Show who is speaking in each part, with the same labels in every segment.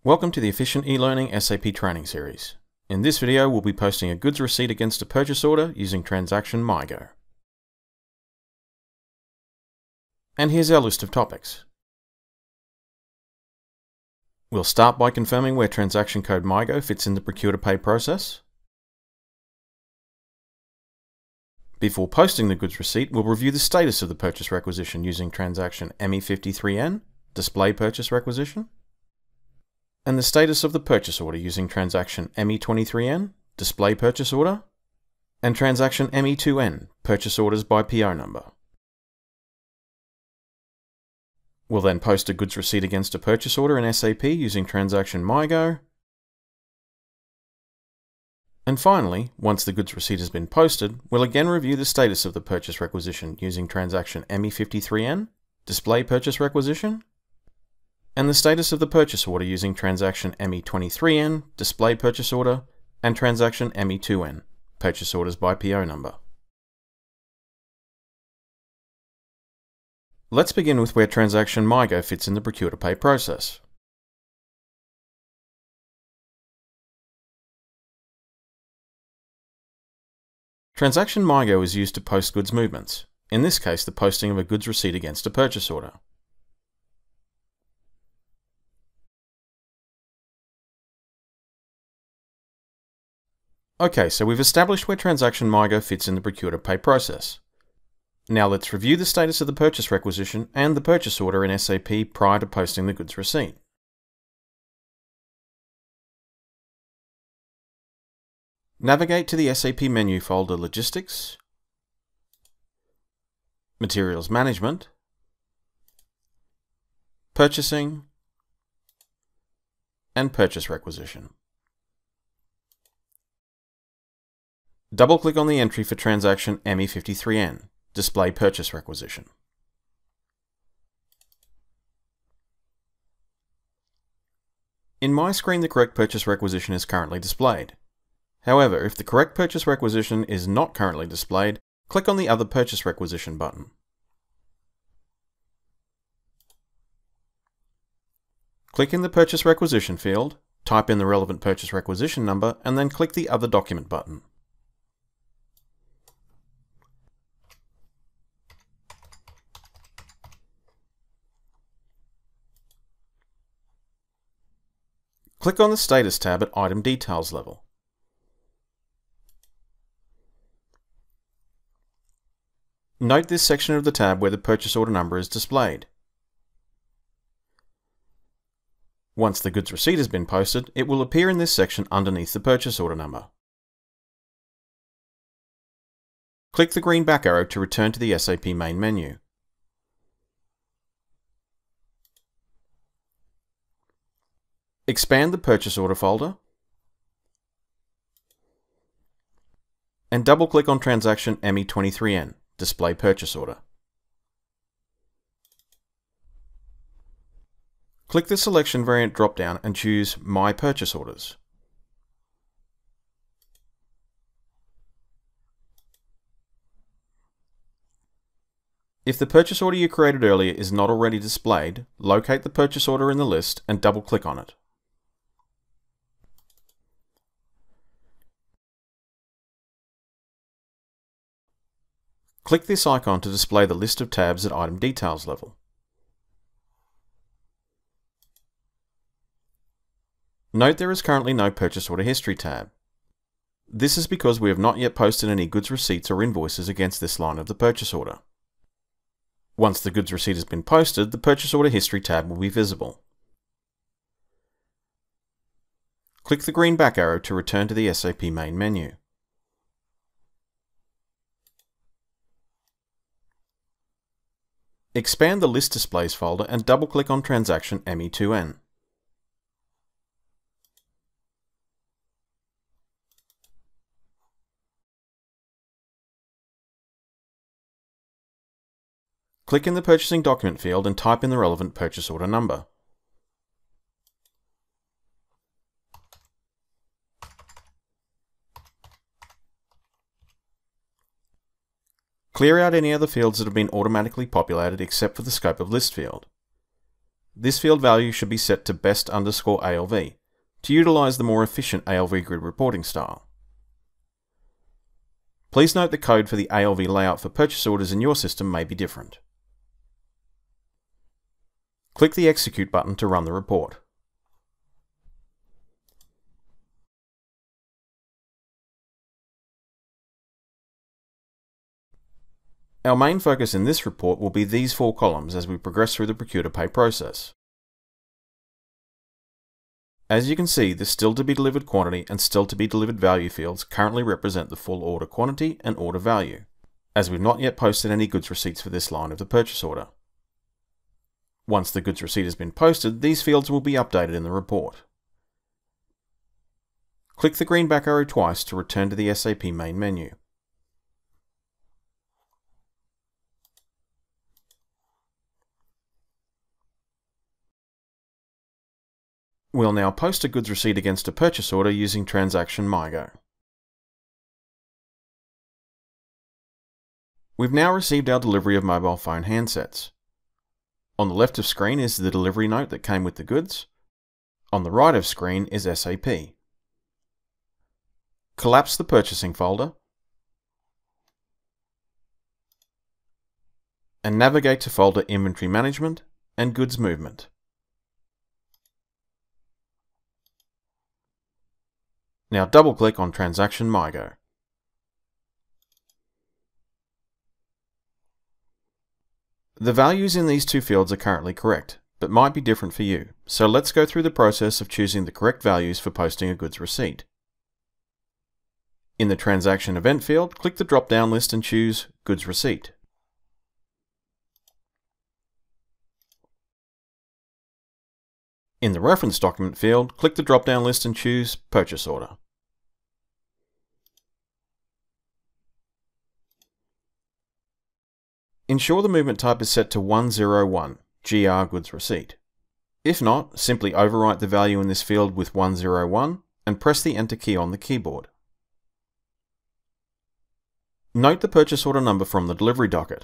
Speaker 1: Welcome to the Efficient eLearning SAP training series. In this video, we'll be posting a goods receipt against a purchase order using transaction MIGO. And here's our list of topics. We'll start by confirming where transaction code MIGO fits in the Procure-to-Pay process. Before posting the goods receipt, we'll review the status of the purchase requisition using transaction ME53N, display purchase requisition, and the status of the purchase order using transaction ME23N, display purchase order, and transaction ME2N, purchase orders by PO number. We'll then post a goods receipt against a purchase order in SAP using transaction MIGO. And finally, once the goods receipt has been posted, we'll again review the status of the purchase requisition using transaction ME53N, display purchase requisition, and the status of the purchase order using transaction ME23N, display purchase order, and transaction ME2N, purchase orders by PO number. Let's begin with where transaction MIGO fits in the Procure-to-Pay process. Transaction MIGO is used to post goods movements, in this case the posting of a goods receipt against a purchase order. Okay, so we've established where transaction MIGO fits in the Procure-to-Pay process. Now let's review the status of the purchase requisition and the purchase order in SAP prior to posting the goods receipt. Navigate to the SAP menu folder Logistics, Materials Management, Purchasing, and Purchase Requisition. Double-click on the entry for transaction ME53N, display purchase requisition. In my screen, the correct purchase requisition is currently displayed. However, if the correct purchase requisition is not currently displayed, click on the Other Purchase Requisition button. Click in the Purchase Requisition field, type in the relevant purchase requisition number, and then click the Other Document button. Click on the Status tab at Item Details level. Note this section of the tab where the purchase order number is displayed. Once the goods receipt has been posted, it will appear in this section underneath the purchase order number. Click the green back arrow to return to the SAP main menu. Expand the purchase order folder and double-click on transaction ME23N, display purchase order. Click the selection variant drop-down and choose My Purchase Orders. If the purchase order you created earlier is not already displayed, locate the purchase order in the list and double-click on it. Click this icon to display the list of tabs at Item Details level. Note there is currently no Purchase Order History tab. This is because we have not yet posted any goods receipts or invoices against this line of the purchase order. Once the goods receipt has been posted, the Purchase Order History tab will be visible. Click the green back arrow to return to the SAP main menu. Expand the List Displays folder and double-click on transaction ME2N. Click in the Purchasing Document field and type in the relevant purchase order number. Clear out any other fields that have been automatically populated except for the Scope of List field. this field value should be set to best_ALV to utilize the more efficient ALV grid reporting style. Please note the code for the ALV layout for purchase orders in your system may be different. Click the Execute button to run the report. Our main focus in this report will be these 4 columns as we progress through the Procure-to-Pay process. As you can see, the still to be delivered quantity and still to be delivered value fields currently represent the full order quantity and order value, as we've not yet posted any goods receipts for this line of the purchase order. Once the goods receipt has been posted, these fields will be updated in the report. Click the green back arrow twice to return to the SAP main menu. We'll now post a goods receipt against a purchase order using transaction MIGO. We've now received our delivery of mobile phone handsets. On the left of screen is the delivery note that came with the goods. On the right of screen is SAP. Collapse the purchasing folder and navigate to folder Inventory Management and Goods Movement. Now double-click on Transaction MIGO. The values in these 2 fields are currently correct, but might be different for you, so let's go through the process of choosing the correct values for posting a goods receipt. In the Transaction Event field, click the drop-down list and choose Goods Receipt. In the Reference Document field, click the drop-down list and choose Purchase Order. Ensure the movement type is set to 101, GR Goods Receipt. If not, simply overwrite the value in this field with 101 and press the Enter key on the keyboard. Note the purchase order number from the delivery docket.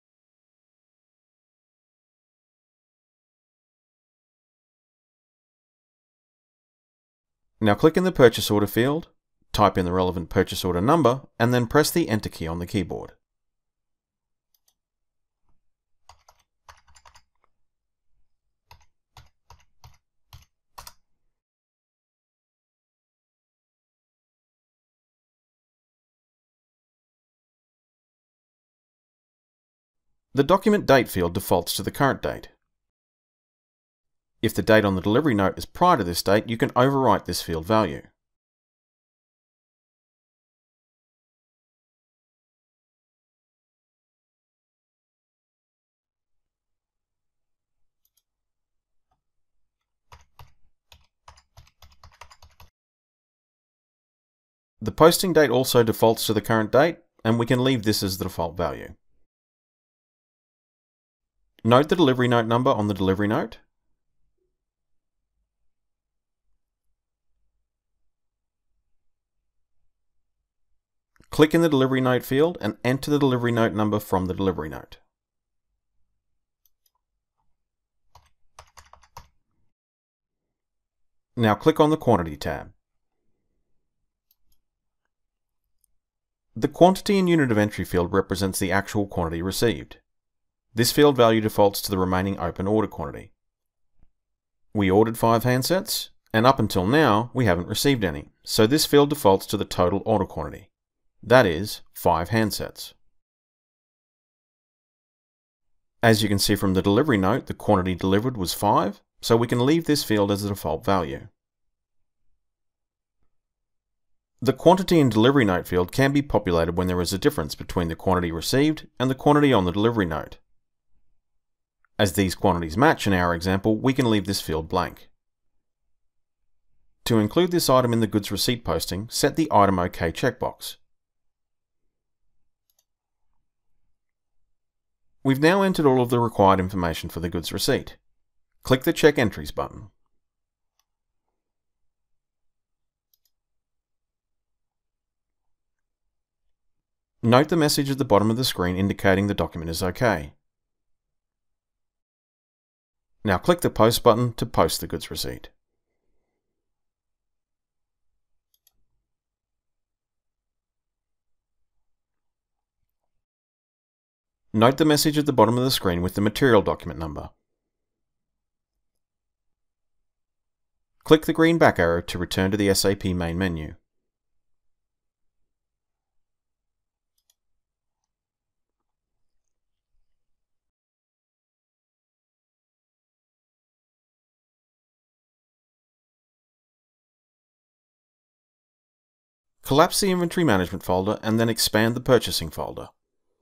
Speaker 1: Now click in the purchase order field, type in the relevant purchase order number, and then press the Enter key on the keyboard. The document date field defaults to the current date. If the date on the delivery note is prior to this date, you can overwrite this field value. The posting date also defaults to the current date, and we can leave this as the default value. Note the delivery note number on the delivery note. Click in the delivery note field and enter the delivery note number from the delivery note. Now click on the Quantity tab. The Quantity and Unit of Entry field represents the actual quantity received. This field value defaults to the remaining open order quantity. We ordered 5 handsets, and up until now we haven't received any, so this field defaults to the total order quantity. That is, 5 handsets. As you can see from the delivery note, the quantity delivered was 5, so we can leave this field as the default value. The Quantity and Delivery Note field can be populated when there is a difference between the quantity received and the quantity on the delivery note. As these quantities match in our example, we can leave this field blank. To include this item in the goods receipt posting, set the Item OK checkbox. We've now entered all of the required information for the goods receipt. Click the Check Entries button. Note the message at the bottom of the screen indicating the document is OK. Now click the Post button to post the goods receipt. Note the message at the bottom of the screen with the material document number. Click the green back arrow to return to the SAP main menu. Collapse the Inventory Management folder and then expand the Purchasing folder.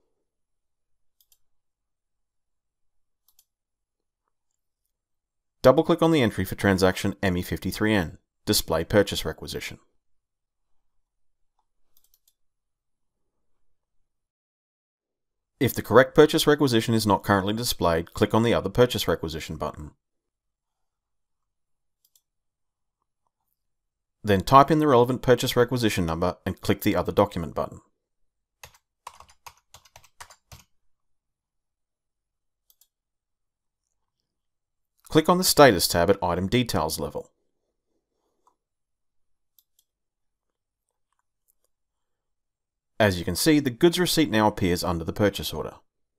Speaker 1: Double-click on the entry for transaction ME53N, Display Purchase Requisition. If the correct purchase requisition is not currently displayed, click on the Other Purchase Requisition button. Then type in the relevant purchase requisition number and click the Other Document button. Click on the Status tab at Item Details level. As you can see, the goods receipt now appears under the purchase order.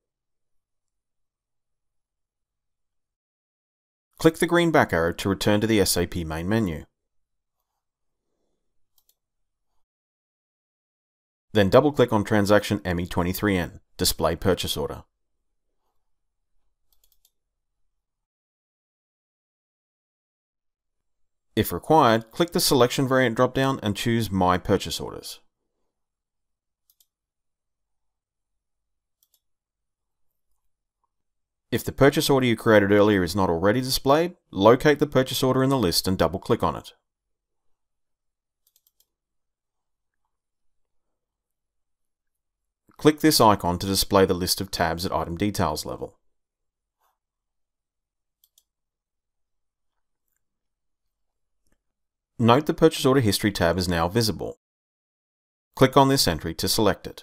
Speaker 1: Click the green back arrow to return to the SAP main menu. Then double-click on transaction ME23N, Display Purchase Order. If required, click the Selection Variant drop-down and choose My Purchase Orders. If the purchase order you created earlier is not already displayed, locate the purchase order in the list and double-click on it. Click this icon to display the list of tabs at Item Details level. Note the Purchase Order History tab is now visible. Click on this entry to select it.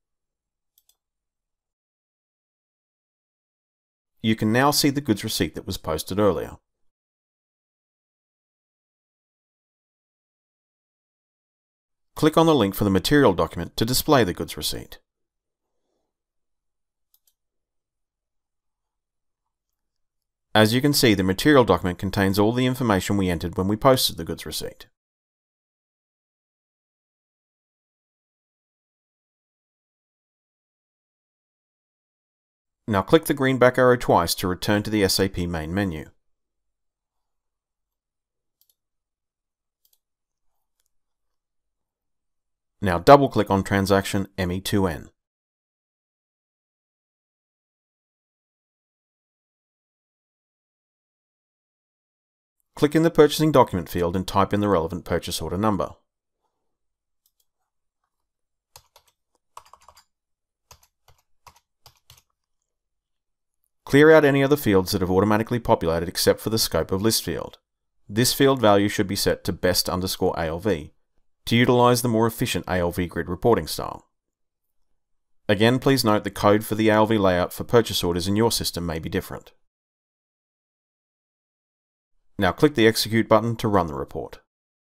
Speaker 1: You can now see the goods receipt that was posted earlier. Click on the link for the material document to display the goods receipt. As you can see, the material document contains all the information we entered when we posted the goods receipt. Now click the green back arrow twice to return to the SAP main menu. Now double-click on transaction ME2N. Click in the Purchasing Document field and type in the relevant purchase order number. Clear out any other fields that have automatically populated except for the Scope of List field. This field value should be set to best_ALV to utilize the more efficient ALV grid reporting style. Again, please note the code for the ALV layout for purchase orders in your system may be different. Now click the Execute button to run the report.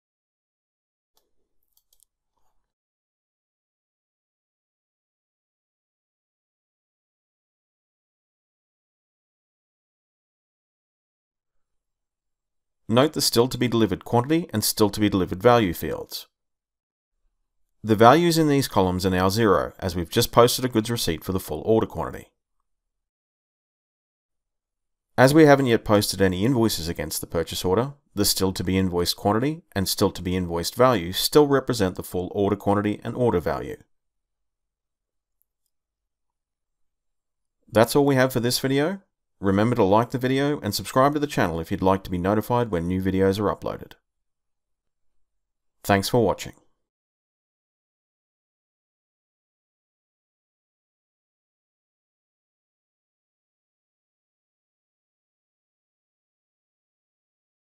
Speaker 1: Note the Still to be delivered quantity and Still to be delivered value fields. The values in these columns are now 0, as we've just posted a goods receipt for the full order quantity. As we haven't yet posted any invoices against the purchase order, the Still to be invoiced quantity and Still to be invoiced value still represent the full order quantity and order value. That's all we have for this video. Remember to like the video and subscribe to the channel if you'd like to be notified when new videos are uploaded. Thanks for watching.